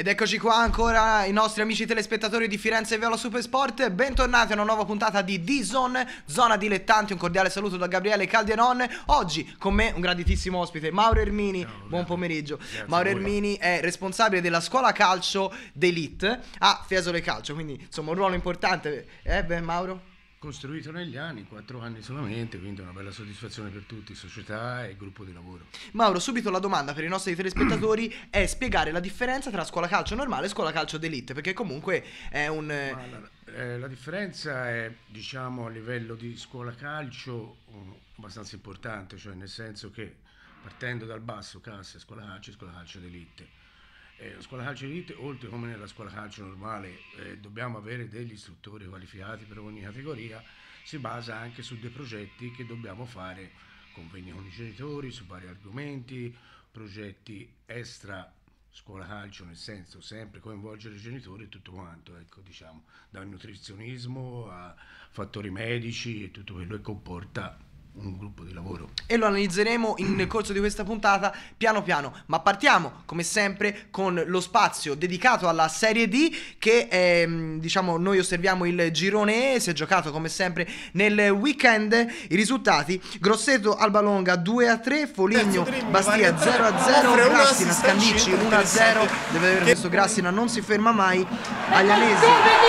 Ed eccoci qua ancora i nostri amici telespettatori di Firenze Viola Supersport. Bentornati a una nuova puntata di D-Zone, zona dilettanti. Un cordiale saluto da Gabriele Calderon. Oggi con me un graditissimo ospite, Mauro Ermini. Ciao, buon pomeriggio. Grazie Mauro Ermini è responsabile della scuola calcio d'Elite a Fiesole Calcio, quindi insomma un ruolo importante. Mauro? Costruito negli anni, 4 anni solamente, quindi una bella soddisfazione per tutti, società e gruppo di lavoro. Mauro, subito la domanda per i nostri telespettatori è spiegare la differenza tra scuola calcio normale e scuola calcio d'Elite, perché comunque è un... La differenza è, diciamo, a livello di scuola calcio abbastanza importante, cioè nel senso che partendo dal basso, classe, scuola calcio d'Elite. La scuola calcio d'Elite, oltre come nella scuola calcio normale, dobbiamo avere degli istruttori qualificati per ogni categoria, si basa anche su dei progetti che dobbiamo fare, convegni con i genitori su vari argomenti, progetti extra scuola calcio, nel senso sempre coinvolgere i genitori e tutto quanto, ecco, diciamo, dal nutrizionismo a fattori medici e tutto quello che comporta un gruppo di lavoro. E lo analizzeremo nel corso di questa puntata piano piano, ma partiamo come sempre con lo spazio dedicato alla Serie D che è, diciamo, noi osserviamo il girone E. Si è giocato come sempre nel weekend. I risultati: Grosseto Albalonga 2-3, Foligno Bastia 0-0, Grassina Scandicci 1-0. Deve avere questo Grassina, non si ferma mai. Aglianese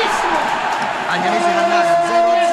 Cannara 0-0.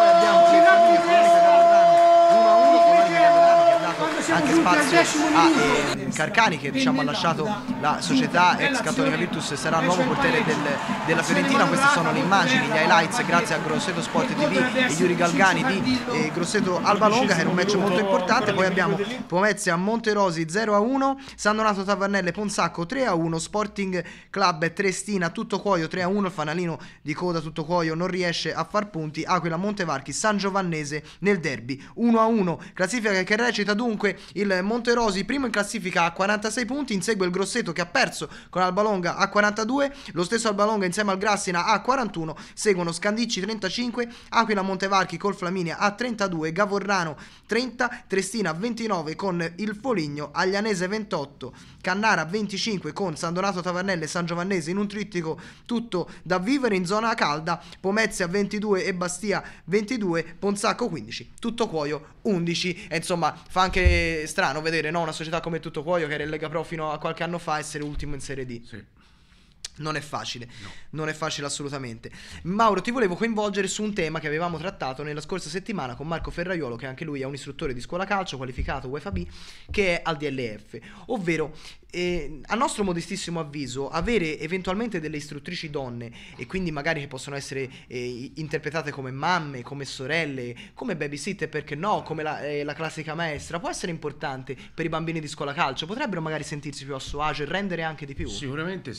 Anche spazio a Carcani, che diciamo ha lasciato la società ex Cattolica Virtus, sarà il nuovo portiere della Fiorentina. Queste sono le immagini, gli highlights grazie a Grosseto Sport TV e Yuri Galgani di Grosseto Albalonga, che era un match molto importante. Poi abbiamo Pomezia Monterosi 0-1, San Donato Tavernelle Ponsacco 3-1, Sporting Club Triestina Tuttocuoio 3-1. Il fanalino di coda Tuttocuoio non riesce a far punti. Aquila Montevarchi San Giovannese nel derby 1-1. Classifica che recita dunque: il Monterosi primo in classifica a 46 punti, insegue il Grosseto che ha perso con Albalonga a 42, lo stesso Albalonga insieme al Grassina a 41, seguono Scandicci 35, Aquila Montevarchi col Flaminia a 32, Gavorrano 30, Triestina 29 con il Foligno, Aglianese 28, Cannara 25 con San Donato Tavernelle e San Giovannese in un trittico tutto da vivere. In zona calda Pomezia 22 e Bastia 22, Ponsacco 15, Tuttocuoio 11. E insomma fa anche strano vedere, no, una società come Tuttocuoio, che era in Lega Pro fino a qualche anno fa, essere ultimo in Serie D. Sì. Non è facile, no. Non è facile assolutamente. Mauro, ti volevo coinvolgere su un tema che avevamo trattato nella scorsa settimana con Marco Ferraiolo, che anche lui è un istruttore di scuola calcio qualificato UEFA B, che è al DLF, ovvero a nostro modestissimo avviso avere eventualmente delle istruttrici donne, e quindi magari che possono essere interpretate come mamme, come sorelle, come babysitter, perché no, come la classica maestra, può essere importante per i bambini di scuola calcio. Potrebbero magari sentirsi più a suo agio e rendere anche di più. Sicuramente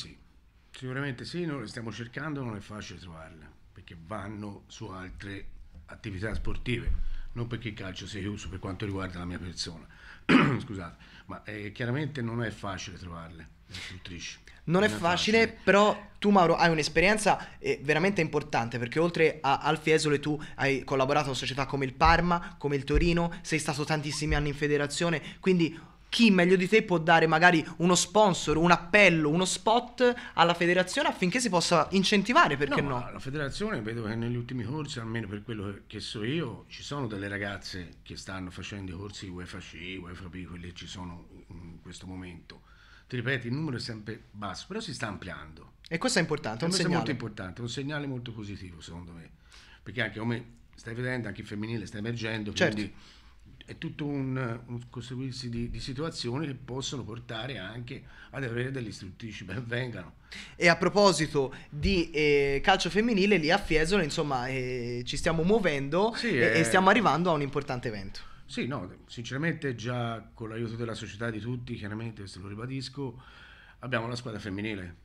sì, noi le stiamo cercando, non è facile trovarle, perché vanno su altre attività sportive, non perché il calcio sia chiuso per quanto riguarda la mia persona. Scusate, ma chiaramente non è facile trovarle, le istruttrici. Non è facile, però tu, Mauro, hai un'esperienza veramente importante, perché oltre al Fiesole tu hai collaborato con società come il Parma, come il Torino, sei stato tantissimi anni in federazione, quindi chi meglio di te può dare magari uno sponsor, un appello, uno spot alla federazione affinché si possa incentivare, perché no? La federazione, vedo che negli ultimi corsi, almeno per quello che so io, ci sono delle ragazze che stanno facendo i corsi UEFA C, UEFA B, quelli che ci sono in questo momento. Ti ripeto, il numero è sempre basso, però si sta ampliando. E questo è importante, è un segnale. Molto importante, un segnale molto positivo secondo me, perché anche come stai vedendo, anche il femminile sta emergendo, certo. Quindi è tutto un costruirsi di situazioni che possono portare anche ad avere delle istruttrici ben vengano. E a proposito di calcio femminile, lì a Fiesole insomma ci stiamo muovendo, sì, e stiamo arrivando a un importante evento. Sì, no, sinceramente già con l'aiuto della società di tutti, chiaramente, questo lo ribadisco, abbiamo la squadra femminile,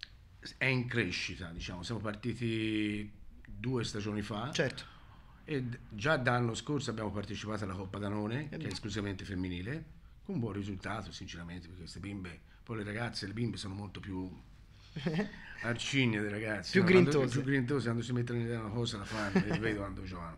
è in crescita, diciamo, siamo partiti 2 stagioni fa. Certo. E già dall'anno scorso abbiamo partecipato alla Coppa Danone, che è esclusivamente femminile, con un buon risultato sinceramente, perché queste bimbe, poi le bimbe sono molto più arcigne dei ragazzi, più grintose, quando si mettono in idea una cosa la fanno, e vedo quando giocano.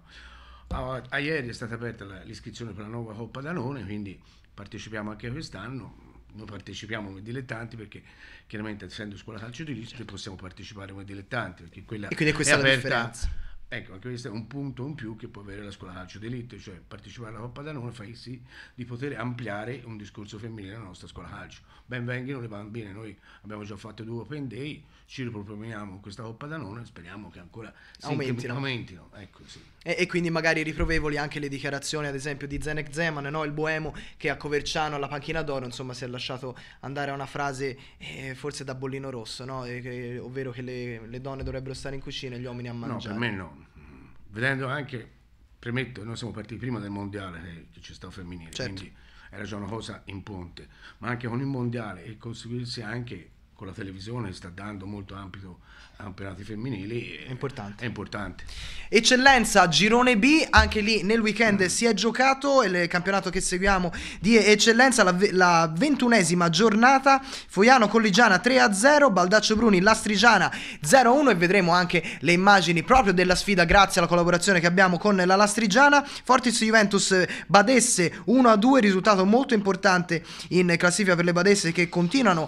Ieri è stata aperta l'iscrizione per la nuova Coppa Danone, quindi partecipiamo anche quest'anno. noi partecipiamo come dilettanti perché chiaramente essendo scuola calcio di elite possiamo partecipare come dilettanti, perché quella e quindi questa è la differenza. Ecco, anche questo è un punto in più che può avere la scuola calcio d'elite, cioè partecipare alla Coppa Danone fa sì di poter ampliare un discorso femminile nella nostra scuola calcio. Ben vengano le bambine, noi abbiamo già fatto 2 Open Day, ci riproponiamo in questa Coppa Danone, speriamo che ancora aumentino. Ecco, sì. E quindi magari riprovevoli anche le dichiarazioni ad esempio di Zenek Zeman, no? Il boemo che a Coverciano alla panchina d'oro insomma si è lasciato andare a una frase forse da bollino rosso, no? Ovvero che le donne dovrebbero stare in cucina e gli uomini a mangiare. No, per me no. Vedendo anche, premetto, noi siamo partiti prima del mondiale che c'è stato femminile, certo. Quindi era già una cosa in ponte, ma anche con il mondiale e conseguirsi anche con la televisione sta dando molto ampio a campionati femminili, è importante. Eccellenza, girone B, anche lì nel weekend si è giocato il campionato che seguiamo di Eccellenza, la 21esima giornata, Foiano Colligiana 3-0, Baldaccio Bruni Lastrigiana 0-1 e vedremo anche le immagini proprio della sfida grazie alla collaborazione che abbiamo con la Lastrigiana. Fortis Juventus Badesse 1-2, risultato molto importante in classifica per le Badesse che continuano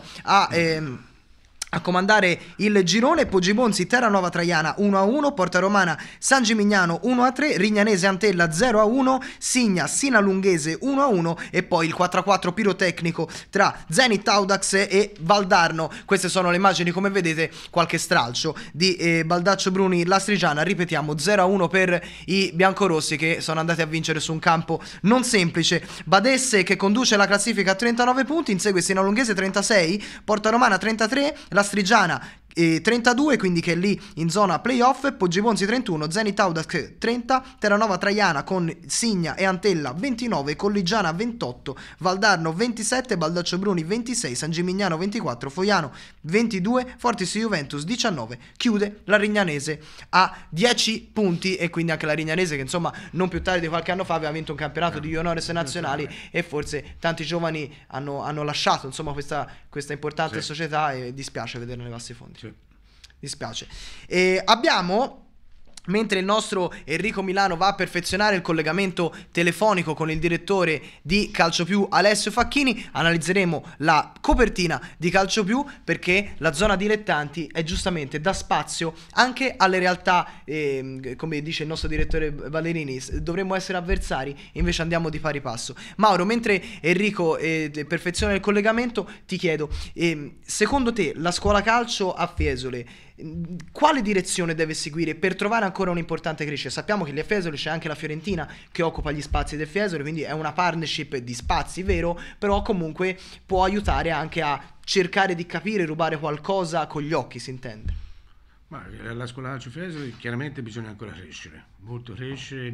a comandare il girone. Poggibonsi Terranova Traiana 1-1, Porta Romana San Gimignano 1-3, Rignanese Antella 0-1, Signa Sinalunghese 1-1 e poi il 4-4 pirotecnico tra Zenit Audax e Valdarno. Queste sono le immagini, come vedete qualche stralcio di Baldaccio Bruni Lastrigiana, ripetiamo 0-1 per i biancorossi che sono andati a vincere su un campo non semplice. Badesse che conduce la classifica a 39 punti, insegue Sinalunghese 36, Porta Romana 33, Lastrigiana 32, quindi che è lì in zona playoff, Poggibonsi 31, Zenit Audax 30, Terranova Traiana con Signa e Antella 29, Colligiana 28, Valdarno 27, Baldaccio Bruni 26, San Gimignano 24, Foiano 22, Fortis Juventus 19, chiude la Rignanese a 10 punti e quindi anche la Rignanese che insomma non più tardi di qualche anno fa aveva vinto un campionato di honores nazionali e forse tanti giovani hanno lasciato insomma questa importante società e dispiace vederla nei bassi fondi. Dispiace. Abbiamo, mentre il nostro Enrico Milano va a perfezionare il collegamento telefonico con il direttore di Calcio Più Alessio Facchini, analizzeremo la copertina di Calcio Più perché la zona dilettanti è giustamente da spazio anche alle realtà, come dice il nostro direttore Ballerini, dovremmo essere avversari, invece andiamo di pari passo. Mauro, mentre Enrico perfeziona il collegamento, ti chiedo, secondo te la scuola calcio a Fiesole quale direzione deve seguire per trovare ancora un'importante crescita? Sappiamo che lì a Fiesole c'è anche la Fiorentina che occupa gli spazi del Fiesole, quindi è una partnership di spazi, vero, però comunque può aiutare anche a cercare di capire, rubare qualcosa con gli occhi, si intende. Ma la scuola calcio Fiesole chiaramente bisogna ancora crescere, molto crescere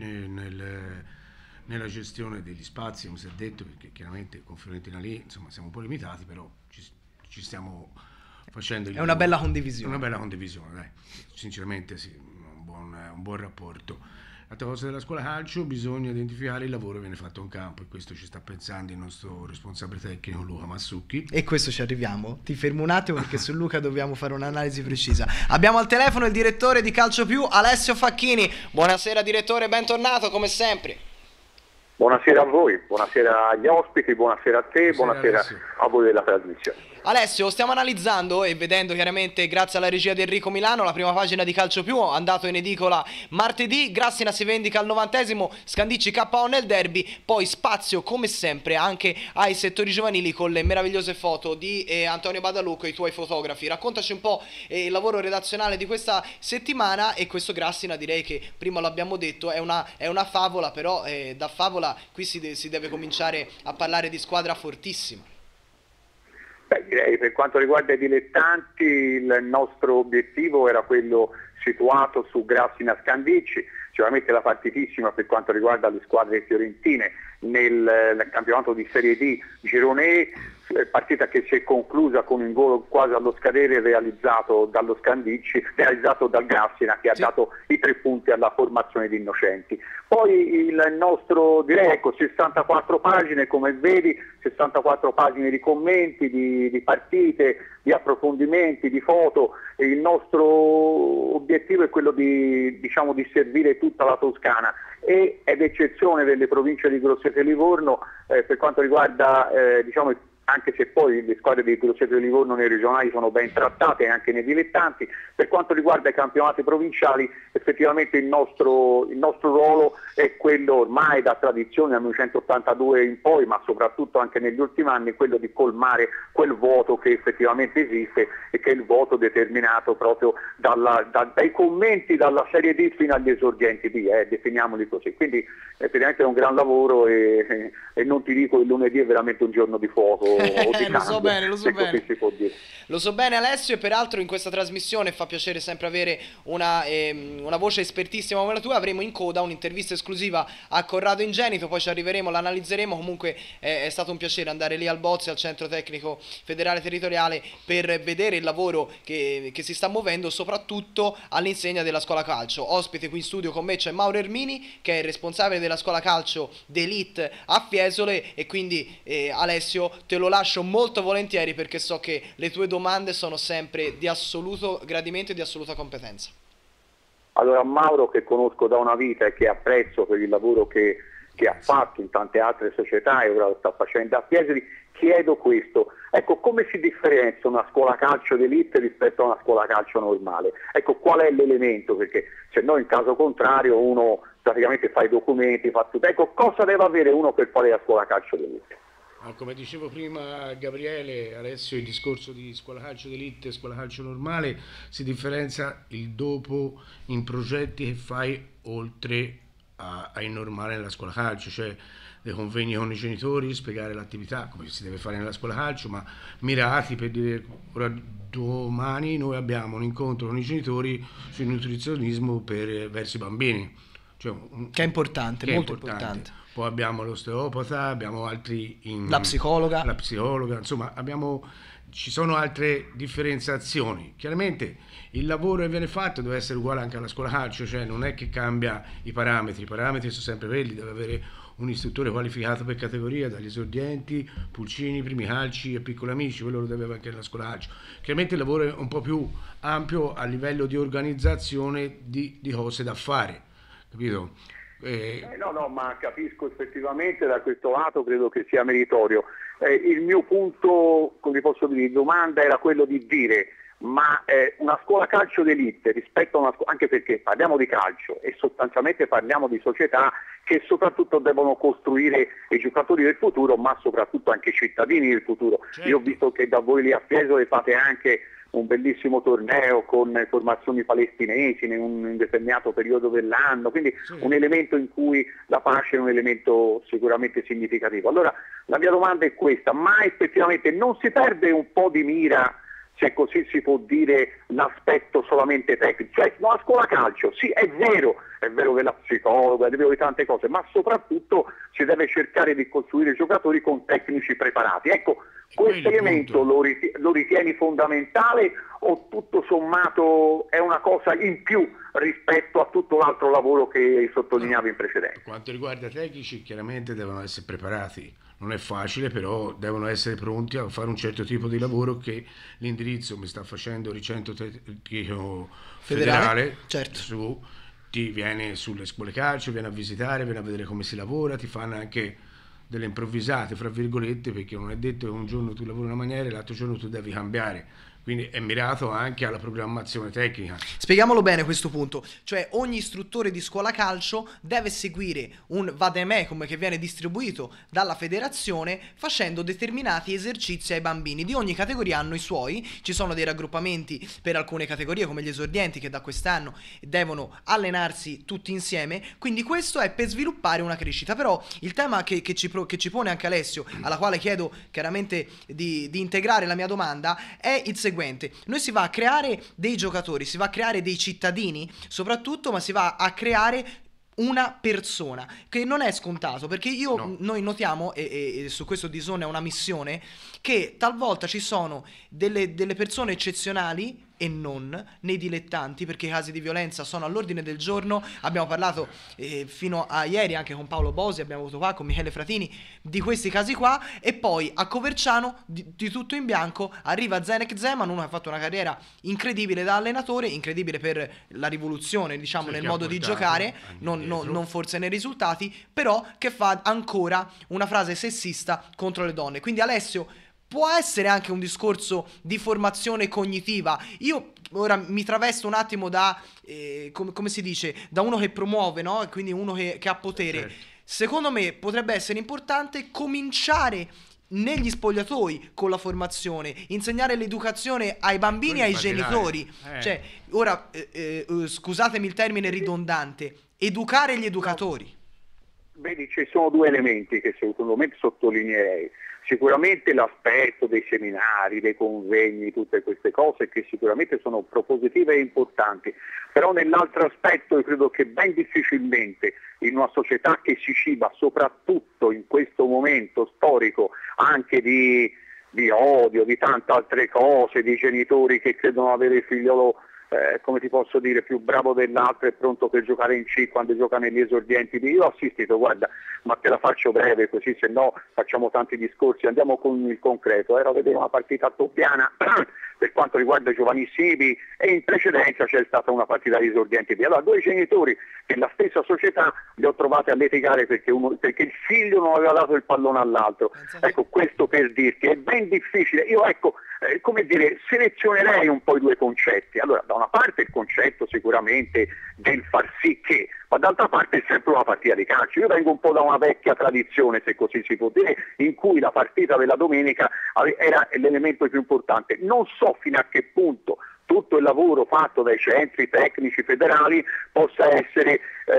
nella gestione degli spazi, come si è detto, perché chiaramente con Fiorentina lì insomma siamo un po' limitati, però ci stiamo facendo è una bella condivisione. Una bella condivisione, dai. Sinceramente sì, un buon rapporto. L'altra cosa della scuola calcio, bisogna identificare il lavoro che viene fatto in campo e questo ci sta pensando il nostro responsabile tecnico Luca Massucchi. E questo ci arriviamo. Ti fermo un attimo perché su Luca dobbiamo fare un'analisi precisa. Abbiamo al telefono il direttore di Calcio Più Alessio Facchini. Buonasera direttore, bentornato come sempre. Buonasera a voi, buonasera agli ospiti, buonasera a te, buonasera a voi della trasmissione. Alessio, stiamo analizzando e vedendo chiaramente grazie alla regia di Enrico Milano la prima pagina di Calcio Più, andato in edicola martedì, Grassina si vendica al 90°, Scandicci KO nel derby, poi spazio come sempre anche ai settori giovanili con le meravigliose foto di Antonio Badalucco e i tuoi fotografi. Raccontaci un po' il lavoro redazionale di questa settimana e questo Grassina direi che prima l'abbiamo detto è una favola, però da favola qui si deve cominciare a parlare di squadra fortissima. Direi per quanto riguarda i dilettanti il nostro obiettivo era quello situato su Grassina Scandicci, sicuramente la partitissima per quanto riguarda le squadre fiorentine nel campionato di Serie D Girone E, partita che si è conclusa con un gol quasi allo scadere realizzato dallo Scandicci, realizzato dal Grassina che ha dato i 3 punti alla formazione di Innocenti. Poi il nostro, direi, 64 pagine come vedi, 64 pagine di commenti, di partite, di approfondimenti, di foto. E il nostro obiettivo è quello di servire tutta la Toscana ed eccezione delle province di Grosseto e Livorno per quanto riguarda anche se poi le squadre di Grosseto di Livorno nei regionali sono ben trattate anche nei dilettanti. Per quanto riguarda i campionati provinciali, effettivamente il nostro ruolo è quello ormai da tradizione dal 1982 in poi, ma soprattutto anche negli ultimi anni, quello di colmare quel vuoto che effettivamente esiste e che è il vuoto determinato proprio dai commenti dalla Serie D fino agli esordienti B, definiamoli così. Quindi effettivamente è un gran lavoro e non ti dico il lunedì è veramente un giorno di fuoco o di lo so bene, lo so bene. Si può dire. Lo so bene Alessio, e peraltro in questa trasmissione fa piacere sempre avere una voce espertissima come la tua. Avremo in coda un'intervista esclusiva a Corrado Ingenito, poi ci arriveremo, l'analizzeremo. Comunque è stato un piacere andare lì al Bozzi, al Centro Tecnico Federale Territoriale, per vedere il lavoro che si sta muovendo, soprattutto all'insegna della scuola calcio. Ospite qui in studio con me c'è Mauro Ermini, che è il responsabile della scuola calcio d'Elite a Fiesole, e quindi Alessio te lo lascio molto volentieri, perché so che le tue domande sono sempre di assoluto gradimento e di assoluta competenza. Allora, Mauro, che conosco da una vita e che apprezzo per il lavoro che ha fatto in tante altre società e ora lo sta facendo a Fiesoli, chiedo questo: ecco, come si differenzia una scuola calcio d'elite rispetto a una scuola calcio normale? Ecco, qual è l'elemento? Perché se no, in caso contrario, uno praticamente fa i documenti, fa tutto. Ecco, cosa deve avere uno per fare la scuola calcio d'elite? Come dicevo prima Gabriele, Alessio, il discorso di scuola calcio d'elite e scuola calcio normale si differenzia il dopo in progetti che fai oltre ai normale nella scuola calcio, cioè dei convegni con i genitori, spiegare l'attività come si deve fare nella scuola calcio, ma mirati per dire: ora domani noi abbiamo un incontro con i genitori sul nutrizionismo verso i bambini, cioè che è importante, molto importante. Poi abbiamo l'osteopata, abbiamo altri la psicologa, insomma ci sono altre differenziazioni. Chiaramente il lavoro che viene fatto deve essere uguale anche alla scuola calcio, cioè non è che cambia i parametri sono sempre quelli, deve avere un istruttore qualificato per categoria, dagli esordienti, pulcini, primi calci e piccoli amici, quello lo deve avere anche nella scuola calcio. Chiaramente il lavoro è un po' più ampio a livello di organizzazione di cose da fare, capito? No, ma capisco effettivamente, da questo lato credo che sia meritorio. Il mio punto, come posso dire, di domanda era quello di dire: ma una scuola calcio d'elite rispetto a una scuola, anche perché parliamo di calcio e sostanzialmente parliamo di società che soprattutto devono costruire i giocatori del futuro, ma soprattutto anche i cittadini del futuro. Certo. Io ho visto che da voi lì a Fiesole fate anche un bellissimo torneo con formazioni palestinesi in un determinato periodo dell'anno, quindi sì, un elemento in cui la pace è un elemento sicuramente significativo. Allora la mia domanda è questa: ma effettivamente non si perde un po' di mira, se così si può dire, l'aspetto solamente tecnico? Cioè, no, a scuola calcio, sì, è vero che la psicologa, è vero di tante cose, ma soprattutto si deve cercare di costruire giocatori con tecnici preparati. Ecco, questo elemento lo ritieni fondamentale o tutto sommato è una cosa in più rispetto a tutto l'altro lavoro che sottolineavi in precedenza? Per quanto riguarda i tecnici, chiaramente devono essere preparati. Non è facile, però devono essere pronti a fare un certo tipo di lavoro che l'indirizzo mi sta facendo il Centro Tecnico Federale, certo. Ti viene sulle scuole calcio, viene a visitare, viene a vedere come si lavora, ti fanno anche delle improvvisate, fra virgolette, perché non è detto che un giorno tu lavori in una maniera e l'altro giorno tu devi cambiare. Quindi è mirato anche alla programmazione tecnica. Spieghiamolo bene questo punto, cioè ogni istruttore di scuola calcio deve seguire un vademecum che viene distribuito dalla federazione, facendo determinati esercizi ai bambini. Di ogni categoria hanno i suoi, ci sono dei raggruppamenti per alcune categorie come gli esordienti che da quest'anno devono allenarsi tutti insieme, quindi questo è per sviluppare una crescita. Però il tema che ci pone anche Alessio, alla quale chiedo chiaramente di integrare la mia domanda, è il seguente: noi si va a creare dei giocatori, si va a creare dei cittadini soprattutto, ma si va a creare una persona, che non è scontato, perché noi notiamo, e su questo DAZN è una missione, che talvolta ci sono delle persone eccezionali e non nei dilettanti, perché i casi di violenza sono all'ordine del giorno. Abbiamo parlato fino a ieri anche con Paolo Bosi, abbiamo avuto qua con Michele Fratini di questi casi qua, e poi a Coverciano di tutto in bianco arriva Zenek Zeman, uno che ha fatto una carriera incredibile da allenatore, incredibile per la rivoluzione, diciamo, nel modo di giocare, non forse nei risultati, però che fa ancora una frase sessista contro le donne. Quindi Alessio, può essere anche un discorso di formazione cognitiva. Io ora mi travesto un attimo da, come si dice, da uno che promuove, no? E quindi uno che ha potere. Certo. Secondo me potrebbe essere importante cominciare negli spogliatoi con la formazione, insegnare l'educazione ai bambini e ai genitori. Cioè, ora, scusatemi il termine ridondante, educare gli educatori. Vedi, ci sono due elementi che secondo me sottolineerei. Sicuramente l'aspetto dei seminari, dei convegni, tutte queste cose che sicuramente sono propositive e importanti, però nell'altro aspetto io credo che ben difficilmente in una società che si ciba soprattutto in questo momento storico anche di odio, di tante altre cose, di genitori che credono avere il figliolo come ti posso dire, più bravo dell'altro e pronto per giocare in C quando gioca negli esordienti. Io ho assistito, guarda, ma te la faccio breve così se no facciamo tanti discorsi, andiamo con il concreto. Ero a vedere una partita toppiana per quanto riguarda i giovanissimi e in precedenza c'è stata una partita di esordienti. Allora due genitori della stessa società li ho trovati a litigare perché il figlio non aveva dato il pallone all'altro. Ecco, questo per dirti, è ben difficile. Io come dire, selezionerei un po' i due concetti. Allora, da una parte il concetto sicuramente del far sì che, ma d'altra parte è sempre una partita di calcio. Io vengo un po' da una vecchia tradizione, se così si può dire, in cui la partita della domenica era l'elemento più importante. Non so fino a che punto tutto il lavoro fatto dai centri tecnici federali possa essere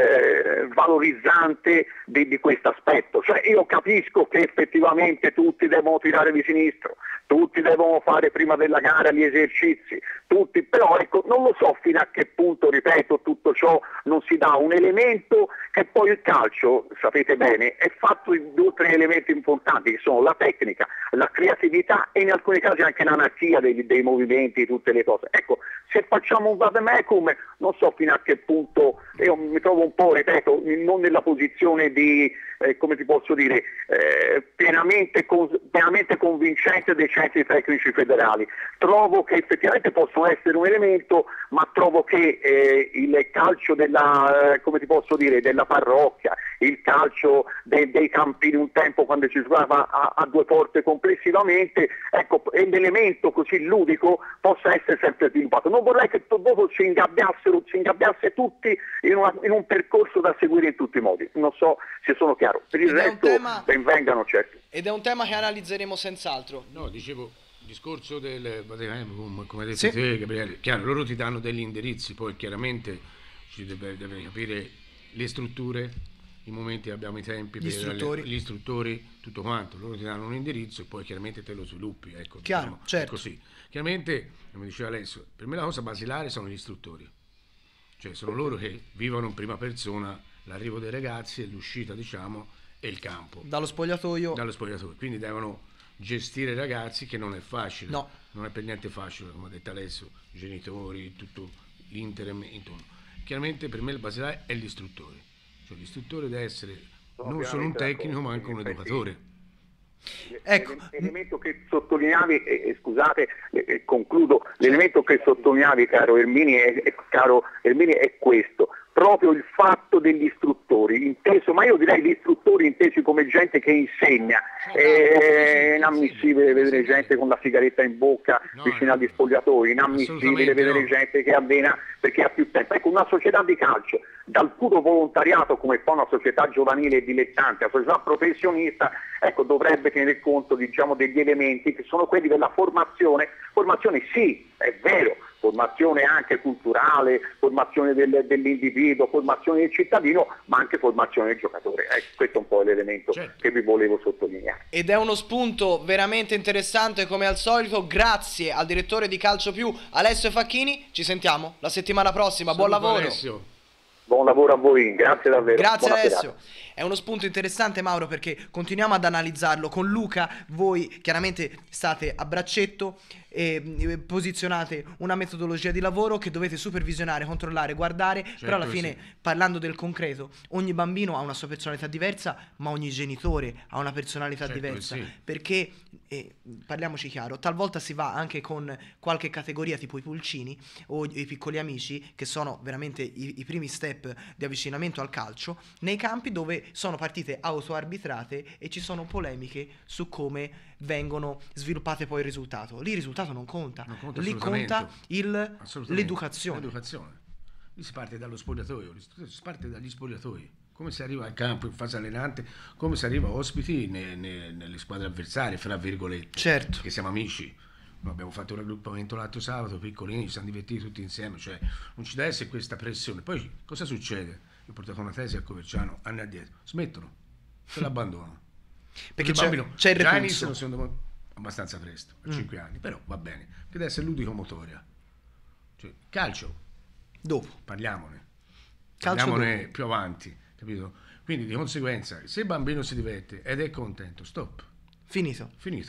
valorizzante di questo aspetto. Cioè io capisco che effettivamente tutti devono tirare di sinistro, tutti devono fare prima della gara gli esercizi, tutti, però ecco, non lo so fino a che punto, ripeto, tutto ciò non si dà un elemento che poi il calcio, sapete bene, è fatto di 2 o 3 elementi importanti che sono la tecnica, la creatività e in alcuni casi anche l'anarchia dei movimenti, di tutte le cose. Ecco, se facciamo un vademecum, non so fino a che punto, io mi trovo un po', ripeto, non nella posizione di, come ti posso dire, pienamente convincente dei centri tecnici federali. Trovo che effettivamente possono essere un elemento, ma trovo che il calcio della, come ti posso dire, della parrocchia, il calcio dei campini un tempo quando ci giocava a 2 porte complessivamente, ecco, l'elemento così ludico possa essere sempre sviluppato. Non vorrei che dopo si ingabbiasse tutti in un percorso da seguire in tutti i modi. Non so se sono chiaro. Per il resto benvengano, certo. Ed è un tema che analizzeremo senz'altro. No, dicevo, il discorso del come hai detto te, Gabriele, chiaro, loro ti danno degli indirizzi, poi chiaramente ci deve capire le strutture, i momenti, abbiamo i tempi, gli istruttori, tutto quanto, loro ti danno un indirizzo e poi chiaramente te lo sviluppi, ecco, chiaro, diciamo, certo. Così. Chiaramente, come diceva Alessio, per me la cosa basilare sono gli istruttori, cioè sono loro che vivono in prima persona l'arrivo dei ragazzi e l'uscita, diciamo, e il campo. Dallo spogliatoio, quindi devono gestire i ragazzi, che non è facile, no, non è per niente facile, come ha detto Alessio, genitori, tutto l'interim intorno. Chiaramente per me il basilare è l'istruttore, cioè l'istruttore deve essere non solo un tecnico ma anche un educatore. Ecco, l'elemento che sottolineavi, scusate, concludo, l'elemento che sottolineavi, caro Ermini, è questo, proprio il fatto degli istruttori, inteso, ma io direi gli istruttori intesi come gente che insegna. È inammissibile vedere gente con la sigaretta in bocca vicino agli spogliatoi, inammissibile vedere gente che avvena perché ha più tempo. Ecco, una società di calcio, dal puro volontariato come fa una società giovanile e dilettante, una società professionista, ecco, dovrebbe tenere conto, diciamo, degli elementi che sono quelli della formazione sì, è vero, formazione anche culturale, formazione dell'individuo, formazione del cittadino, ma anche formazione del giocatore. Questo è un po' l'elemento che vi volevo sottolineare. Ed è uno spunto veramente interessante come al solito. Grazie al direttore di Calcio Più, Alessio Facchini. Ci sentiamo la settimana prossima. Buon lavoro. Alessio. Buon lavoro a voi, grazie davvero. Grazie Alessio. È uno spunto interessante, Mauro, perché continuiamo ad analizzarlo con Luca. Voi chiaramente state a braccetto e posizionate una metodologia di lavoro che dovete supervisionare, controllare, guardare, però alla fine, parlando del concreto, ogni bambino ha una sua personalità diversa, ma ogni genitore ha una personalità diversa, perché parliamoci chiaro, talvolta si va anche con qualche categoria tipo i pulcini o i piccoli amici, che sono veramente i primi step step di avvicinamento al calcio, nei campi dove sono partite autoarbitrate e ci sono polemiche su come vengono sviluppate poi il risultato. Lì il risultato non conta, lì conta l'educazione. Lì si parte dallo spogliatoio, si parte dagli spogliatoi, come si arriva al campo in fase allenante, come si arriva ospiti nelle squadre avversarie, fra virgolette, certo, che siamo amici. Noi abbiamo fatto un raggruppamento l'altro sabato, piccolini, ci siamo divertiti tutti insieme, cioè non ci deve essere questa pressione. Poi cosa succede? Io ho portato una tesi a Coverciano anni addietro, smettono, se l'abbandonano. Perché c'è il repulso. Già iniziano secondo me abbastanza presto, a 5 anni, però va bene, che deve essere ludico-motoria. Cioè, calcio, dopo. Parliamone Dopo. più avanti, capito? Quindi di conseguenza, se il bambino si diverte ed è contento, stop. Finito.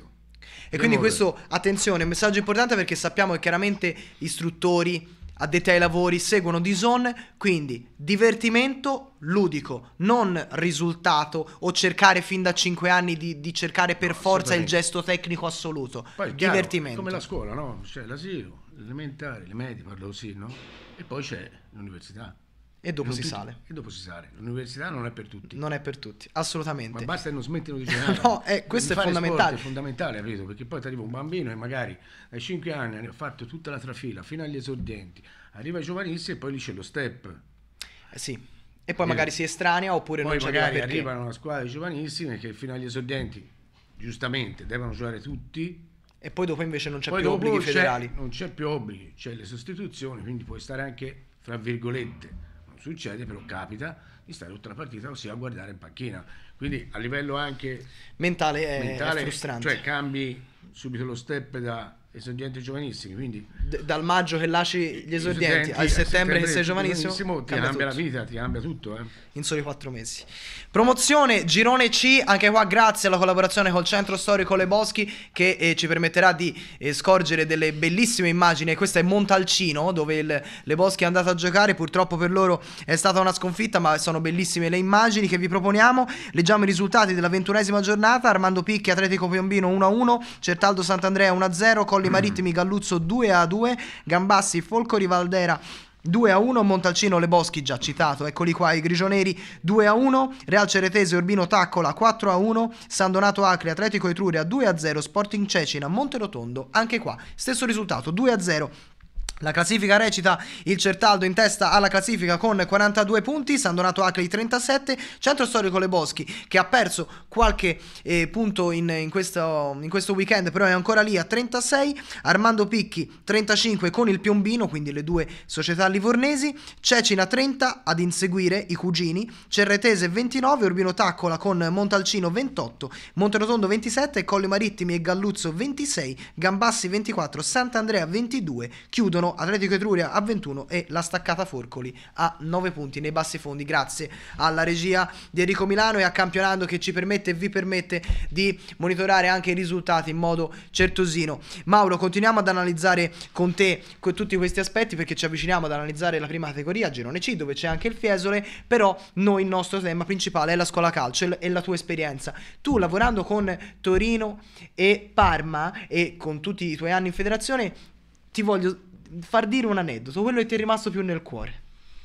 E quindi questo, attenzione, è un messaggio importante, perché sappiamo che chiaramente istruttori, addetti ai lavori seguono DAZN, quindi divertimento ludico, non risultato o cercare fin da 5 anni di cercare per forza il gesto tecnico assoluto. Poi Divertimento. Come la scuola, no? C'è l'asilo, l'elementare, le medie, parlo così, no? E poi c'è l'università. E dopo si sale. L'università non è per tutti. Non è per tutti, assolutamente. Ma basta che non smettino di giocare. No, questo è fondamentale. È fondamentale, capito? Perché poi ti arriva un bambino e magari dai 5 anni ha fatto tutta la trafila fino agli esordienti, arriva ai giovanissimi e poi lì c'è lo step. Sì. E poi magari si estranea oppure poi non ci arriva magari perché arrivano una squadra di giovanissimi che fino agli esordienti giustamente devono giocare tutti. E poi dopo invece non c'è Poi più dopo obblighi federali. Non c'è più obblighi, c'è le sostituzioni, quindi puoi stare anche, fra virgolette, non succede, però capita di stare tutta la partita ossia a guardare in panchina. Quindi a livello anche mentale è frustrante. Cioè cambi subito lo step da esordienti giovanissimi, quindi dal maggio che lasci gli esordienti al settembre che sei giovanissimo ti cambia la vita, ti cambia tutto, in soli 4 mesi. Promozione Girone C, anche qua grazie alla collaborazione col Centro Storico Le Boschi, che ci permetterà di scorgere delle bellissime immagini. Questa è Montalcino, dove Le Boschi è andato a giocare, purtroppo per loro è stata una sconfitta, ma sono bellissime le immagini che vi proponiamo. Leggiamo i risultati della 21esima giornata: Armando Picchi Atletico Piombino 1-1, Certaldo Sant'Andrea 1-0, Colli Marittimi Galluzzo 2-2, Gambassi Folcori Valdera 2-1, Montalcino Le Boschi già citato, eccoli qua i grigioneri 2-1, Real Ceretese Urbino Taccola 4-1, San Donato Acri Atletico Etruria 2-0, Sporting Cecina Monterotondo anche qua stesso risultato 2-0. La classifica recita: il Certaldo in testa alla classifica con 42 punti, San Donato Acri 37, Centro Storico Le Boschi che ha perso qualche punto in questo weekend, però è ancora lì a 36, Armando Picchi 35 con il Piombino, quindi le due società livornesi, Cecina 30 ad inseguire i cugini, Cerretese 29, Urbino Taccola con Montalcino 28, Monterotondo 27, Colli Marittimi e Galluzzo 26, Gambassi 24, Sant'Andrea 22, chiudono Atletico Etruria a 21 e la staccata Forcoli a 9 punti nei bassi fondi, grazie alla regia di Enrico Milano e a Campionando che ci permette e vi permette di monitorare anche i risultati in modo certosino. Mauro, continuiamo ad analizzare con te tutti questi aspetti, perché ci avviciniamo ad analizzare la prima categoria, Girone C, dove c'è anche il Fiesole, però noi il nostro tema principale è la scuola calcio e la tua esperienza. Tu, lavorando con Torino e Parma e con tutti i tuoi anni in federazione, ti voglio far dire un aneddoto, quello che ti è rimasto più nel cuore.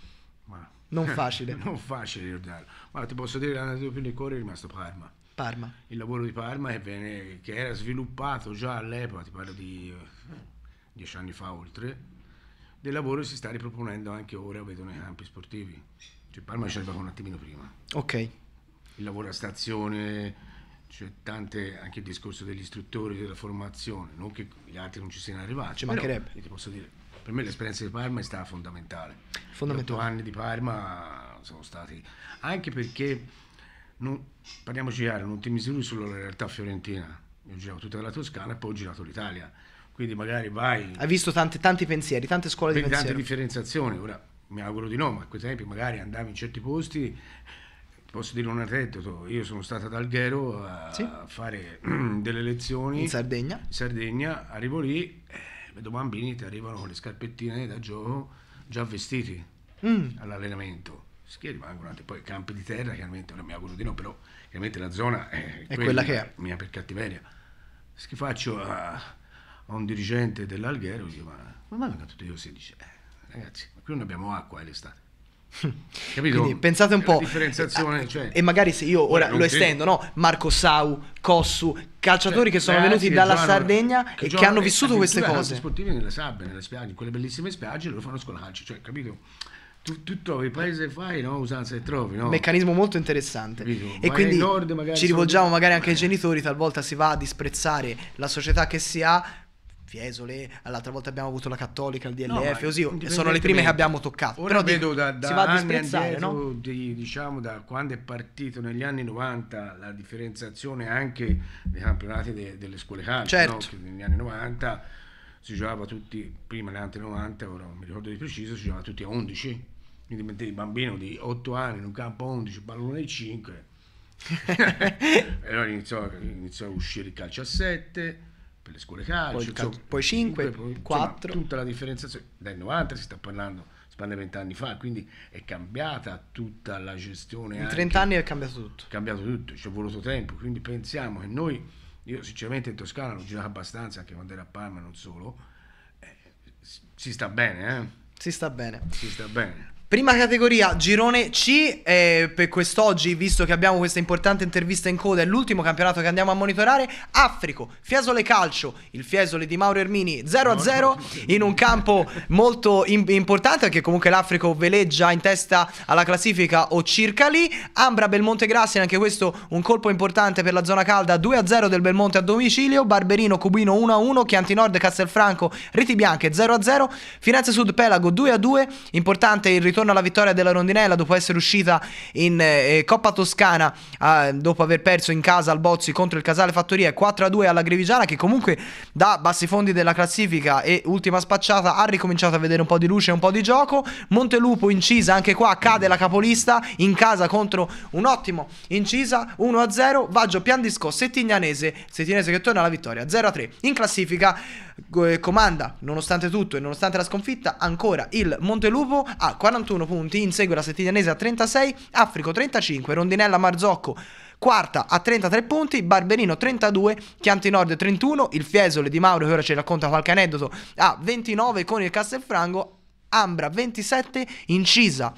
Non facile. Non facile ricordarlo. Ma ti posso dire l'aneddoto più nel cuore è rimasto Parma. Il lavoro di Parma che era sviluppato già all'epoca, ti parlo di 10 anni fa oltre, del lavoro si sta riproponendo anche ora, vedo, nei campi sportivi. Cioè Parma ci arriva un attimino prima. Ok. Il lavoro a stazione, c'è tante, anche il discorso degli istruttori, della formazione, non che gli altri non ci siano arrivati. Ci mancherebbe. Ti posso dire, per me l'esperienza di Parma è stata fondamentale. Gli 8 anni di Parma sono stati, anche perché, parliamoci chiaro, non ti misuri sulla realtà fiorentina. Io ho girato tutta la Toscana e poi ho girato l'Italia. Quindi magari vai... Hai visto tanti pensieri, tante scuole di pensiero. Tante differenziazioni. Ora, mi auguro di no, ma a quei tempi magari andavi in certi posti. Posso dire un aneddoto, io sono stato ad Alghero a fare delle lezioni in Sardegna, arrivo lì, vedo bambini che arrivano con le scarpettine da gioco già vestiti all'allenamento, che rimangono poi campi di terra, chiaramente, non mi auguro di no, però chiaramente la zona è quella che è. Mia per cattiveria. Che faccio a un dirigente dell'Alghero, dico, ma come vengono tutti così? Dice, ragazzi, ma qui non abbiamo acqua l'estate. Capito? Quindi pensate un po', differenziazione, cioè, e magari se io ora lo estendo, no? Marco Sau, Cossu, calciatori che sono venuti dalla Sardegna e che hanno vissuto queste cose. Sportivi nelle sabbie, nelle spiagge, in quelle bellissime spiagge, loro fanno scuola calcio, cioè, capito? Tu trovi paese fai, no? Usanza e trovi, no? Meccanismo molto interessante. Capito? E quindi nord, ci rivolgiamo magari anche ai genitori, talvolta si va a disprezzare la società che si ha. Fiesole, l'altra volta abbiamo avuto la Cattolica, il DLF, così sono le prime che abbiamo toccato. Ora però vedo da si va a anni disprezzare, indietro, no? diciamo da quando è partito negli anni 90 la differenziazione anche dei campionati delle scuole calcio, certo. No? Che negli anni 90 si giocava tutti, prima negli anni 90, ora non mi ricordo di preciso, si giocava tutti a 11, quindi mettevi il bambino di 8 anni in un campo a 11, pallone 5 e allora iniziò a uscire il calcio a 7 per le scuole calcio, poi 5, 4, insomma, tutta la differenziazione dai 90 si sta parlando, si parla di 20 anni fa, quindi è cambiata tutta la gestione. In 30 anni è cambiato tutto. Ci è voluto tempo, quindi pensiamo che io sinceramente in Toscana l'ho girato abbastanza, anche quando ero a Parma, non solo, si sta bene, Si sta bene. Si sta bene. Prima categoria, girone C, per quest'oggi, visto che abbiamo questa importante intervista in coda, è l'ultimo campionato che andiamo a monitorare. Africo, Fiesole Calcio, il Fiesole di Mauro Ermini 0-0 in un campo molto importante, perché comunque l'Africo veleggia in testa alla classifica o circa lì. Ambra Belmonte Grassi, anche questo un colpo importante per la zona calda, 2-0 del Belmonte a domicilio. Barberino Cubino 1-1, Chianti Nord Castelfranco Reti Bianche 0-0, Firenze Sud Pelago 2-2, importante il ritorno alla vittoria della Rondinella dopo essere uscita in Coppa Toscana dopo aver perso in casa al Bozzi contro il Casale Fattoria, 4-2 alla Grevigiana, che comunque da bassi fondi della classifica e ultima spacciata ha ricominciato a vedere un po' di luce e un po' di gioco. Montelupo Incisa, anche qua cade la capolista in casa contro un ottimo Incisa 1-0. Vaggio Piandisco Settignanese che torna alla vittoria 0-3 in classifica. Comanda nonostante tutto e nonostante la sconfitta ancora il Montelupo a 41 punti, insegue la Settignanese a 36, Africo 35, Rondinella Marzocco quarta a 33 punti, Barberino 32, Chianti Nord 31, il Fiesole di Mauro, che ora ci racconta qualche aneddoto, a 29 con il Castelfranco, Ambra 27, Incisa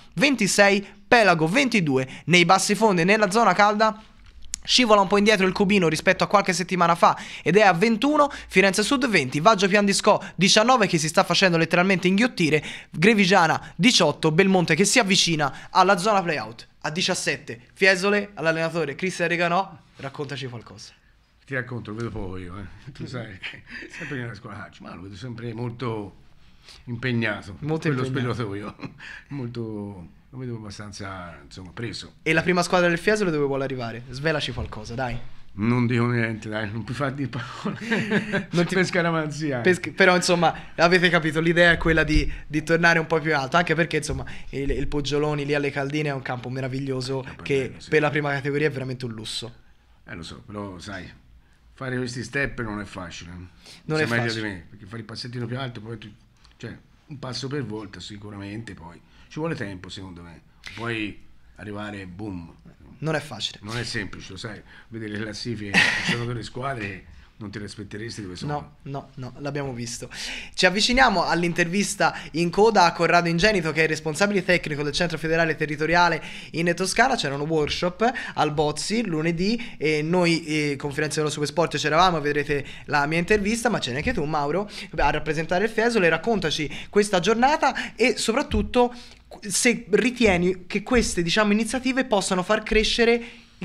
26, Pelago 22. Nei bassi fondi, nella zona calda, scivola un po' indietro il Cubino rispetto a qualche settimana fa ed è a 21, Firenze Sud 20, Vaggio Piandisco 19 che si sta facendo letteralmente inghiottire, Grevigiana 18, Belmonte che si avvicina alla zona playout a 17. Fiesole, all'allenatore Cristian Reganò, raccontaci qualcosa. Ti racconto, lo vedo poco io, tu sai che sempre nella scuola calcio, ma lo vedo sempre molto impegnato, quello spogliatoio, molto... Lo vedo abbastanza, insomma, preso. E la prima squadra del Fiesole dove vuole arrivare? Svelaci qualcosa, dai. Non dico niente, dai, non puoi far dire parole. Non ti pescaramanzia. Però, insomma, avete capito, l'idea è quella di tornare un po' più alto, anche perché, insomma, il Poggioloni lì alle Caldine è un campo meraviglioso che bello, sì. Per la prima categoria è veramente un lusso. Lo so, però, sai, fare questi step non è facile. Non è meglio facile. Di me, perché fare il passettino più alto, poi cioè, un passo per volta sicuramente, poi ci vuole tempo secondo me, poi arrivare boom. Non è facile. Non è semplice, lo sai, vedere le classifiche, ci sono delle squadre non ti rispetteresti dove sono. No, l'abbiamo visto. Ci avviciniamo all'intervista in coda a Corrado Ingenito, che è il responsabile tecnico del Centro Federale Territoriale in Toscana. C'erano workshop al Bozzi lunedì e noi con Firenze dello Supersport c'eravamo, vedrete la mia intervista, ma c'è anche tu, Mauro, a rappresentare il Fiesole. Raccontaci questa giornata e soprattutto se ritieni che queste, diciamo, iniziative possano far crescere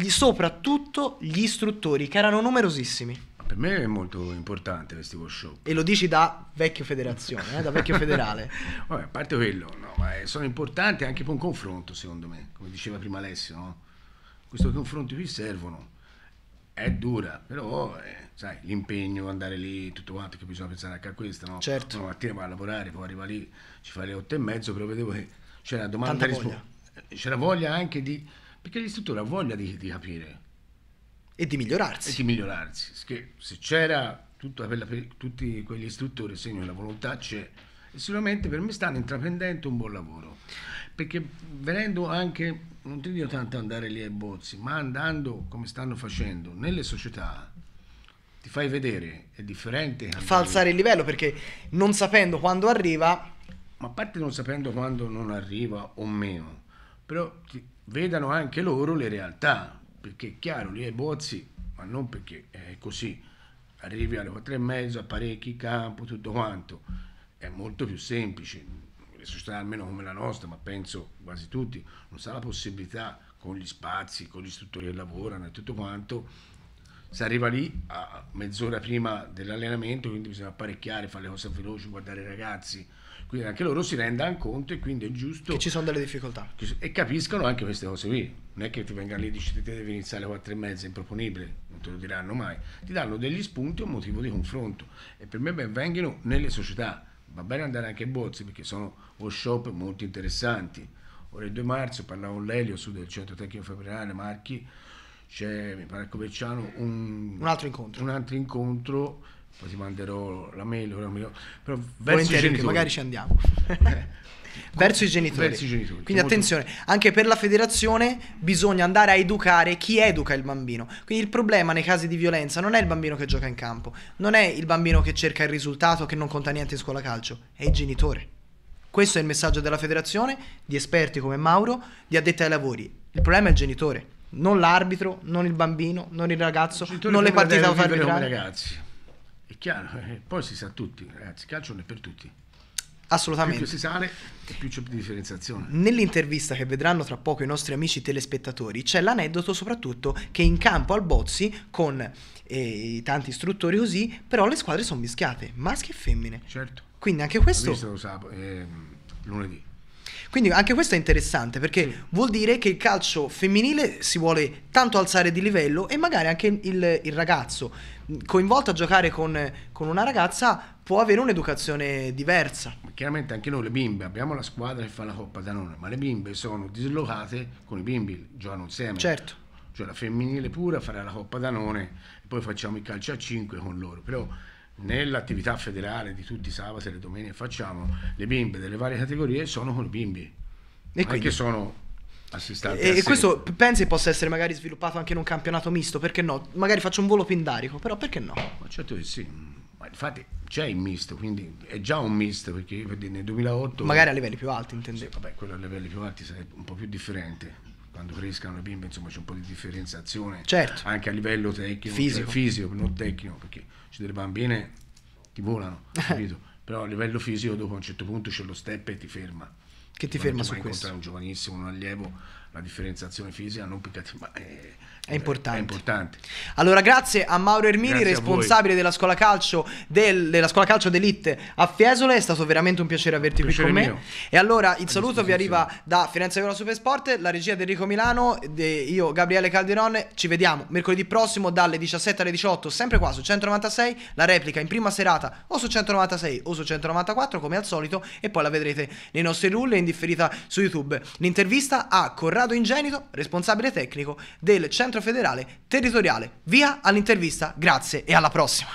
soprattutto gli istruttori, che erano numerosissimi. Per me è molto importante questi workshop. E lo dici da vecchio federazione, da vecchio federale. Vabbè, a parte quello, no, ma sono importanti anche per un confronto, secondo me, come diceva prima Alessio, no? Questi confronti qui servono. È dura, però sai, l'impegno, andare lì, tutto quanto, che bisogna pensare anche a questo, no? Certo. Una mattina va a lavorare, poi arriva lì, ci fa le 8:30, però vedevo che c'era domanda e risposta. C'era voglia anche perché l'istruttore ha voglia di capire. E di migliorarsi. Che se c'era per tutti quegli istruttori, il segno della volontà c'è. E sicuramente per me stanno intraprendendo un buon lavoro. Perché venendo anche, non ti dico tanto andare lì ai Bozzi, ma andando come stanno facendo nelle società, ti fai vedere, è differente. Fa alzare il livello, perché non sapendo quando arriva, ma a parte non sapendo quando non arriva o meno, però vedano anche loro le realtà, perché è chiaro, lì ai Bozzi, ma non perché è così, arrivi alle 4:30, apparecchi, campo, tutto quanto, è molto più semplice. Le società almeno come la nostra, ma penso quasi tutti, non sa la possibilità con gli spazi, con gli istruttori che lavorano e tutto quanto, si arriva lì a mezz'ora prima dell'allenamento, quindi bisogna apparecchiare, fare le cose veloci, guardare i ragazzi, quindi anche loro si rendano conto e quindi è giusto che ci sono delle difficoltà e capiscano anche queste cose qui. Non è che ti vengano lì e dici te devi iniziare alle 4:30, è improponibile, non te lo diranno mai, ti danno degli spunti e un motivo di confronto, e per me ben vengano nelle società. Va bene andare anche ai Bozzi perché sono workshop molto interessanti. Ora il 2 marzo parlavo con Lelio su del Centro Tecnico Federale Marchi, c'è, mi pare a Coverciano, un altro incontro, poi ti manderò la mail, però verso i genitori. Magari ci andiamo. Verso i genitori. Quindi attenzione, anche per la federazione bisogna andare a educare chi educa il bambino. Quindi il problema nei casi di violenza non è il bambino che gioca in campo, non è il bambino che cerca il risultato, che non conta niente in scuola calcio, è il genitore. Questo è il messaggio della federazione, di esperti come Mauro, di addetti ai lavori. Il problema è il genitore, non l'arbitro, non il bambino, non il ragazzo, non le partite da fare come ragazzi. È chiaro, poi si sa tutti, ragazzi, il calcio non è per tutti. Assolutamente. Più si sale e più c'è differenziazione. Nell'intervista che vedranno tra poco i nostri amici telespettatori c'è l'aneddoto soprattutto che in campo al Bozzi con tanti istruttori così, però le squadre sono mischiate, maschi e femmine. Certo. Quindi anche questo... lunedì. Quindi anche questo è interessante perché vuol dire che il calcio femminile si vuole tanto alzare di livello e magari anche il ragazzo coinvolto a giocare con una ragazza può avere un'educazione diversa. Chiaramente anche noi le bimbe abbiamo la squadra che fa la Coppa Danone, ma le bimbe sono dislocate con i bimbi, giocano insieme. Certo. Cioè la femminile pura farà la Coppa Danone e poi facciamo il calcio a 5 con loro, però nell'attività federale di tutti i sabati e le domeniche facciamo, le bimbe delle varie categorie sono con i bimbi, e quindi sono assistanti e questo pensi possa essere magari sviluppato anche in un campionato misto, perché no? Magari faccio un volo pindarico, però perché no? Ma certo che sì, ma infatti c'è il misto, quindi è già un misto, perché io nel 2008 magari a livelli più alti intendevo. Vabbè, quello a livelli più alti sarebbe un po' più differente, quando crescano le bimbe insomma c'è un po' di differenziazione, certo, anche a livello tecnico, fisico, non tecnico, perché c'è delle bambine ti volano, capito? Però a livello fisico dopo a un certo punto c'è lo step e ti ferma. Che ti ferma su questo? Incontrare un giovanissimo, un allievo, la differenziazione fisica non piccati, ma è importante. È importante. Allora grazie a Mauro Ermini, responsabile della scuola calcio della scuola calcio d'Elite a Fiesole, è stato veramente un piacere averti qui con me. E allora il saluto vi arriva da Firenze Viola Supersport, la regia di Enrico Milano, io Gabriele Calderon, ci vediamo mercoledì prossimo dalle 17 alle 18 sempre qua su 196, la replica in prima serata o su 196 o su 194 come al solito, e poi la vedrete nei nostri rulli e in differita su YouTube. L'intervista a Corrado Ingenito, responsabile tecnico del Centro Federale Territoriale. Via all'intervista, grazie e alla prossima.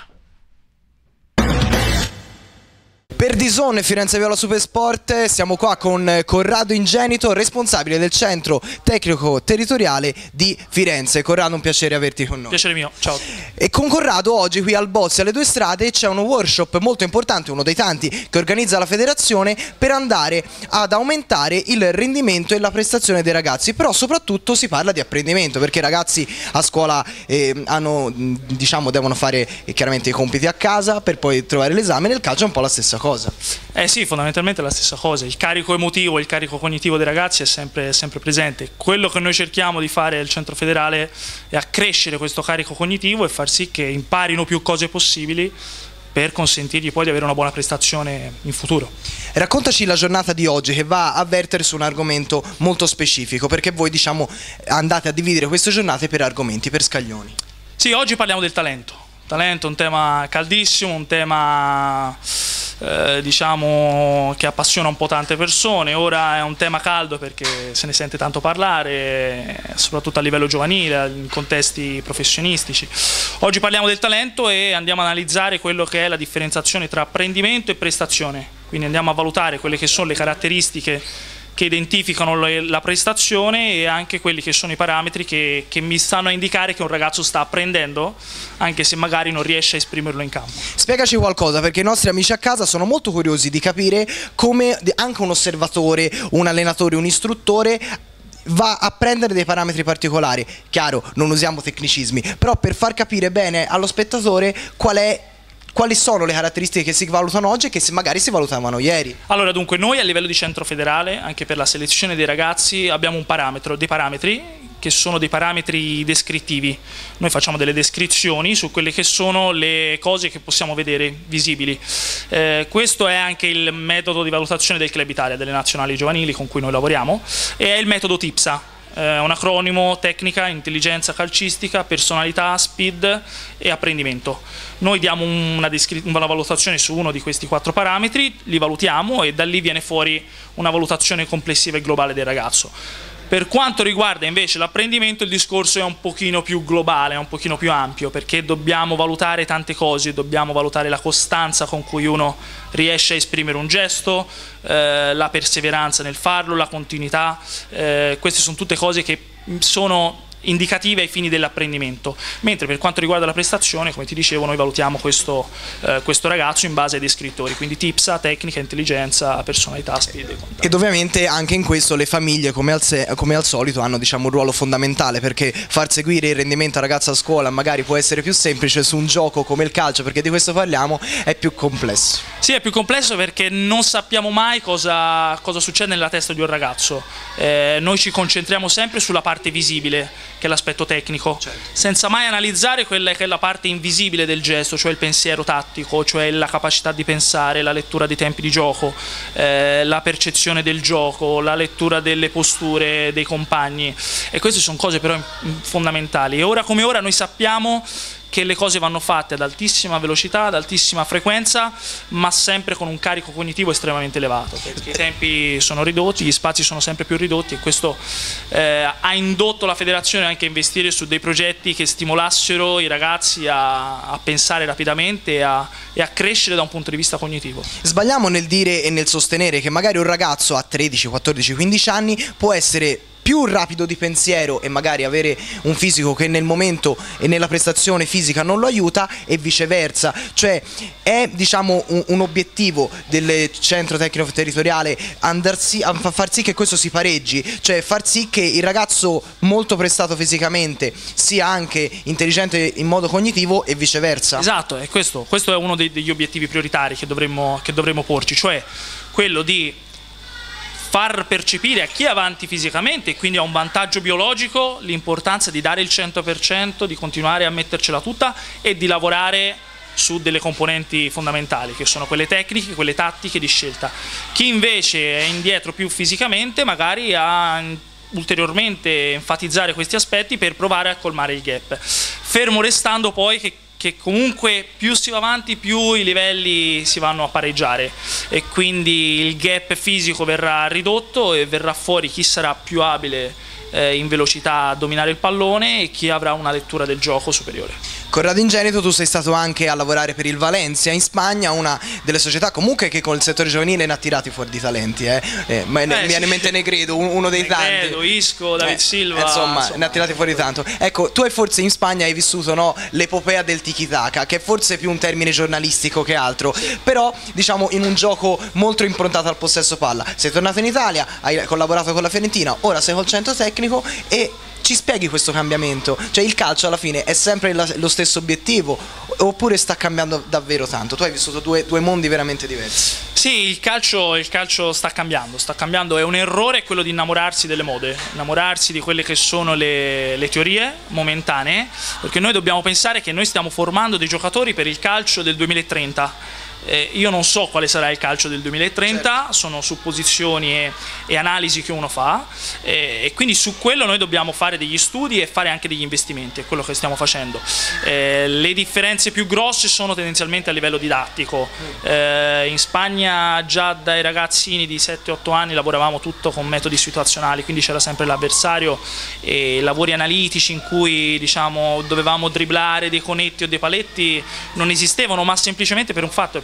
Per DAZN Firenze Viola Supersport siamo qua con Corrado Ingenito, responsabile del centro tecnico territoriale di Firenze. Corrado, un piacere averti con noi. Piacere mio, ciao. E con Corrado oggi qui al Bozzi alle Due Strade c'è un workshop molto importante, uno dei tanti che organizza la federazione, per andare ad aumentare il rendimento e la prestazione dei ragazzi, però soprattutto si parla di apprendimento, perché i ragazzi a scuola devono fare chiaramente i compiti a casa per poi trovare l'esame. Nel calcio è un po' la stessa cosa. Sì, fondamentalmente è la stessa cosa. Il carico emotivo, il carico cognitivo dei ragazzi è sempre presente. Quello che noi cerchiamo di fare al centro federale è accrescere questo carico cognitivo e far sì che imparino più cose possibili per consentirgli poi di avere una buona prestazione in futuro. Raccontaci la giornata di oggi, che va a vertere su un argomento molto specifico, perché voi andate a dividere queste giornate per argomenti, per scaglioni. Sì, oggi parliamo del talento. Talento è un tema caldissimo, un tema che appassiona un po' tante persone. Ora è un tema caldo perché se ne sente tanto parlare, soprattutto a livello giovanile, in contesti professionistici. Oggi parliamo del talento e andiamo a analizzare quello che è la differenziazione tra apprendimento e prestazione. Quindi andiamo a valutare quelle che sono le caratteristiche che identificano la prestazione e anche quelli che sono i parametri che mi stanno a indicare che un ragazzo sta apprendendo, anche se magari non riesce a esprimerlo in campo. Spiegaci qualcosa, perché i nostri amici a casa sono molto curiosi di capire come anche un osservatore, un allenatore, un istruttore va a prendere dei parametri particolari. Chiaro, non usiamo tecnicismi, però per far capire bene allo spettatore quali sono le caratteristiche che si valutano oggi e che magari si valutavano ieri. Allora, dunque, noi a livello di centro federale, anche per la selezione dei ragazzi, abbiamo dei parametri che sono dei parametri descrittivi. Noi facciamo delle descrizioni su quelle che sono le cose che possiamo vedere visibili. Questo è anche il metodo di valutazione del Club Italia, delle nazionali giovanili con cui noi lavoriamo, e è il metodo TIPSA. Un acronimo: tecnica, intelligenza calcistica, personalità, speed e apprendimento. Noi diamo una valutazione su uno di questi 4 parametri, li valutiamo e da lì viene fuori una valutazione complessiva e globale del ragazzo. Per quanto riguarda invece l'apprendimento, il discorso è un pochino più globale, è un pochino più ampio, perché dobbiamo valutare tante cose, dobbiamo valutare la costanza con cui uno riesce a esprimere un gesto, la perseveranza nel farlo, la continuità, queste sono tutte cose che sono indicative ai fini dell'apprendimento, mentre per quanto riguarda la prestazione, come ti dicevo, noi valutiamo questo ragazzo in base ai descrittori, quindi TIPSA, tecnica, intelligenza, personalità, speed. Ed ovviamente anche in questo le famiglie, come al solito, hanno, diciamo, un ruolo fondamentale, perché far seguire il rendimento a ragazzo a scuola magari può essere più semplice, su un gioco come il calcio, perché di questo parliamo, è più complesso. Sì, è più complesso perché non sappiamo mai cosa succede nella testa di un ragazzo. Noi ci concentriamo sempre sulla parte visibile, che è l'aspetto tecnico, certo, senza mai analizzare quella che è la parte invisibile del gesto, cioè il pensiero tattico, cioè la capacità di pensare, la lettura dei tempi di gioco, la percezione del gioco, la lettura delle posture dei compagni, e queste sono cose però fondamentali. E ora come ora noi sappiamo che le cose vanno fatte ad altissima velocità, ad altissima frequenza, ma sempre con un carico cognitivo estremamente elevato, perché i tempi sono ridotti, gli spazi sono sempre più ridotti, e questo ha indotto la federazione anche a investire su dei progetti che stimolassero i ragazzi a pensare rapidamente e a crescere da un punto di vista cognitivo. Sbagliamo nel dire e nel sostenere che magari un ragazzo a 13, 14, 15 anni può essere più rapido di pensiero e magari avere un fisico che nel momento e nella prestazione fisica non lo aiuta, e viceversa. Cioè è, diciamo, un obiettivo del centro tecnico territoriale far sì che questo si pareggi, cioè far sì che il ragazzo molto prestato fisicamente sia anche intelligente in modo cognitivo e viceversa. Esatto, e questo è uno degli obiettivi prioritari che dovremmo porci, cioè quello di far percepire a chi è avanti fisicamente e quindi ha un vantaggio biologico l'importanza di dare il 100%, di continuare a mettercela tutta e di lavorare su delle componenti fondamentali, che sono quelle tecniche, quelle tattiche di scelta. Chi invece è indietro più fisicamente magari ha ulteriormente enfatizzare questi aspetti per provare a colmare il gap, fermo restando poi che comunque più si va avanti più i livelli si vanno a pareggiare, e quindi il gap fisico verrà ridotto e verrà fuori chi sarà più abile in velocità a dominare il pallone e chi avrà una lettura del gioco superiore. Corrado Ingenito, tu sei stato anche a lavorare per il Valencia in Spagna, una delle società comunque che con il settore giovanile ne ha tirati fuori di talenti, mi viene in mente Negredo, uno dei tanti. Negredo, Isco, David Silva, insomma, ne ha tirati fuori tanto. Ecco, tu forse in Spagna hai vissuto, no, l'epopea del tiki-taka, che è forse più un termine giornalistico che altro, però diciamo in un gioco molto improntato al possesso palla. Sei tornato in Italia, hai collaborato con la Fiorentina, ora sei col centro tecnico, e ci spieghi questo cambiamento? Cioè il calcio alla fine è sempre lo stesso obiettivo oppure sta cambiando davvero tanto? Tu hai vissuto due mondi veramente diversi. Sì, il calcio sta cambiando, è un errore quello di innamorarsi delle mode, innamorarsi di quelle che sono le teorie momentanee, perché noi dobbiamo pensare che noi stiamo formando dei giocatori per il calcio del 2030. Io non so quale sarà il calcio del 2030, certo, sono supposizioni e analisi che uno fa, e quindi su quello noi dobbiamo fare degli studi e fare anche degli investimenti, è quello che stiamo facendo. Le differenze più grosse sono tendenzialmente a livello didattico. In Spagna già dai ragazzini di 7-8 anni lavoravamo tutto con metodi situazionali, quindi c'era sempre l'avversario e lavori analitici in cui, diciamo, dovevamo dribblare dei conetti o dei paletti non esistevano, ma semplicemente per un fatto, perché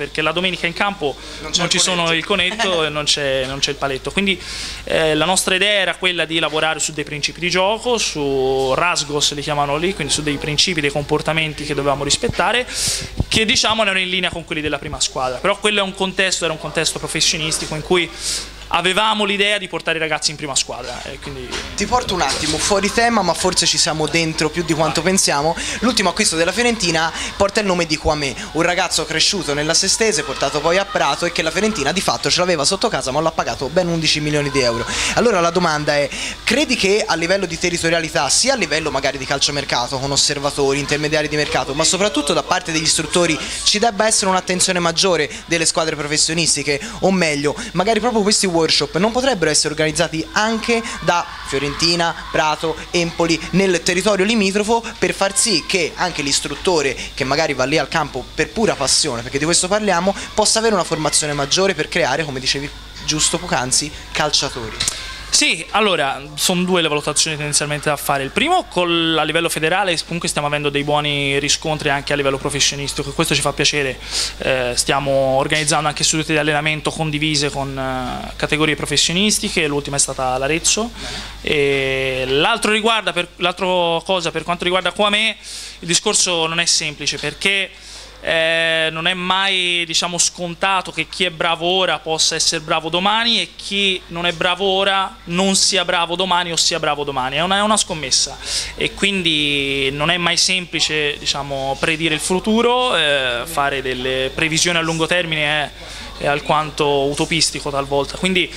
perché la domenica in campo non ci sono il conetto e non c'è il paletto. Quindi la nostra idea era quella di lavorare su dei principi di gioco, su rasgos li chiamano lì, quindi su dei principi, dei comportamenti che dovevamo rispettare, che diciamo erano in linea con quelli della prima squadra. Però quello era un contesto professionistico in cui avevamo l'idea di portare i ragazzi in prima squadra, e quindi... Ti porto un attimo fuori tema, ma forse ci siamo dentro più di quanto pensiamo. L'ultimo acquisto della Fiorentina porta il nome di Kwame, un ragazzo cresciuto nella Sestese, portato poi a Prato, e che la Fiorentina di fatto ce l'aveva sotto casa, ma l'ha pagato ben 11 milioni di euro. Allora la domanda è: credi che a livello di territorialità, sia a livello magari di calciomercato, con osservatori, intermediari di mercato, ma soprattutto da parte degli istruttori, ci debba essere un'attenzione maggiore delle squadre professionistiche, o meglio, magari proprio questi workshop non potrebbero essere organizzati anche da Fiorentina, Prato, Empoli, nel territorio limitrofo, per far sì che anche l'istruttore che magari va lì al campo per pura passione, perché di questo parliamo, possa avere una formazione maggiore per creare, come dicevi giusto poc'anzi, calciatori? Sì, allora, sono due le valutazioni tendenzialmente da fare. Il primo, a livello federale, comunque stiamo avendo dei buoni riscontri anche a livello professionistico, questo ci fa piacere. Stiamo organizzando anche sedute di allenamento condivise con categorie professionistiche, l'ultima è stata l'Arezzo. L'altra cosa per quanto riguarda Kwame, il discorso non è semplice, perché non è mai, diciamo, scontato che chi è bravo ora possa essere bravo domani, e chi non è bravo ora non sia bravo domani o sia bravo domani. È una scommessa, e quindi non è mai semplice, diciamo, predire il futuro. Fare delle previsioni a lungo termine è alquanto utopistico talvolta. Quindi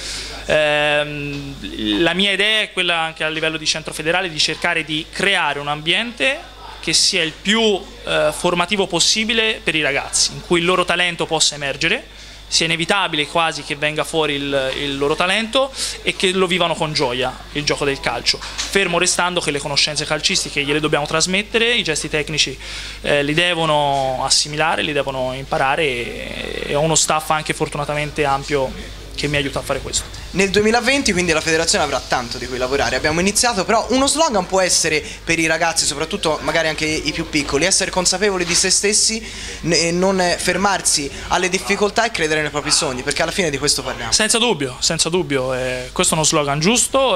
la mia idea è quella, anche a livello di centro federale, di cercare di creare un ambiente che sia il più formativo possibile per i ragazzi, in cui il loro talento possa emergere, sia inevitabile quasi che venga fuori il loro talento, e che lo vivano con gioia il gioco del calcio, fermo restando che le conoscenze calcistiche gliele dobbiamo trasmettere, i gesti tecnici li devono assimilare, li devono imparare, e ho uno staff anche fortunatamente ampio che mi aiuta a fare questo. Nel 2020 quindi la federazione avrà tanto di cui lavorare. Abbiamo iniziato, però uno slogan può essere per i ragazzi, soprattutto magari anche i più piccoli: essere consapevoli di se stessi e non fermarsi alle difficoltà e credere nei propri sogni, perché alla fine di questo parliamo. Senza dubbio, questo è uno slogan giusto,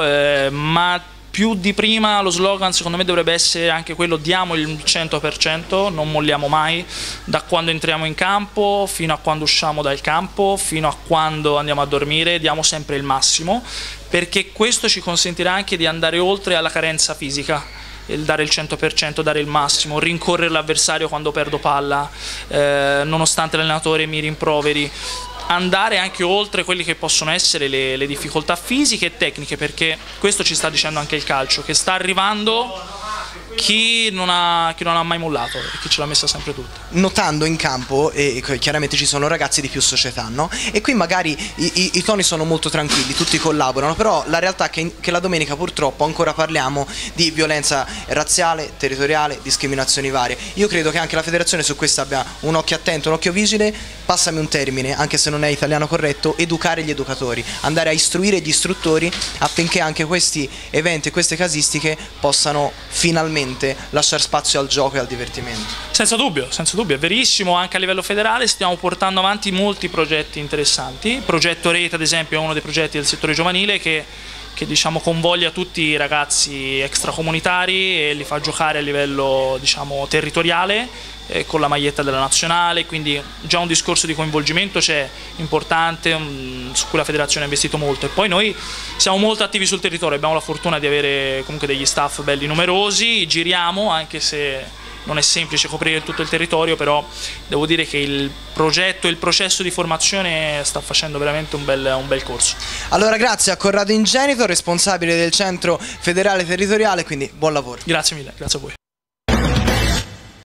ma più di prima lo slogan secondo me dovrebbe essere anche quello: diamo il 100%, non molliamo mai, da quando entriamo in campo fino a quando usciamo dal campo, fino a quando andiamo a dormire, diamo sempre il massimo, perché questo ci consentirà anche di andare oltre alla carenza fisica. Il dare il 100%, dare il massimo, rincorrere l'avversario quando perdo palla, nonostante l'allenatore mi rimproveri, andare anche oltre quelli che possono essere le difficoltà fisiche e tecniche, perché questo ci sta dicendo anche il calcio, che sta arrivando chi non ha mai mollato e chi ce l'ha messa sempre tutta. Notando in campo, e chiaramente ci sono ragazzi di più società, no? E qui magari i toni sono molto tranquilli, tutti collaborano, però la realtà è che la domenica purtroppo ancora parliamo di violenza razziale, territoriale, discriminazioni varie. Io credo che anche la federazione su questo abbia un occhio attento, un occhio vigile, passami un termine, anche se non è italiano corretto: educare gli educatori, andare a istruire gli istruttori, affinché anche questi eventi e queste casistiche possano finalmente lasciare spazio al gioco e al divertimento. Senza dubbio, è verissimo. Anche a livello federale stiamo portando avanti molti progetti interessanti. Il progetto Rete, ad esempio, è uno dei progetti del settore giovanile che diciamo convoglia tutti i ragazzi extracomunitari e li fa giocare a livello, diciamo, territoriale, con la maglietta della nazionale, quindi già un discorso di coinvolgimento c'è importante, su cui la federazione ha investito molto. E poi noi siamo molto attivi sul territorio, abbiamo la fortuna di avere comunque degli staff belli numerosi, giriamo, anche se non è semplice coprire tutto il territorio, però devo dire che il progetto e il processo di formazione sta facendo veramente un bel corso. Allora grazie a Corrado Ingenito, responsabile del centro federale territoriale, quindi buon lavoro. Grazie mille, grazie a voi.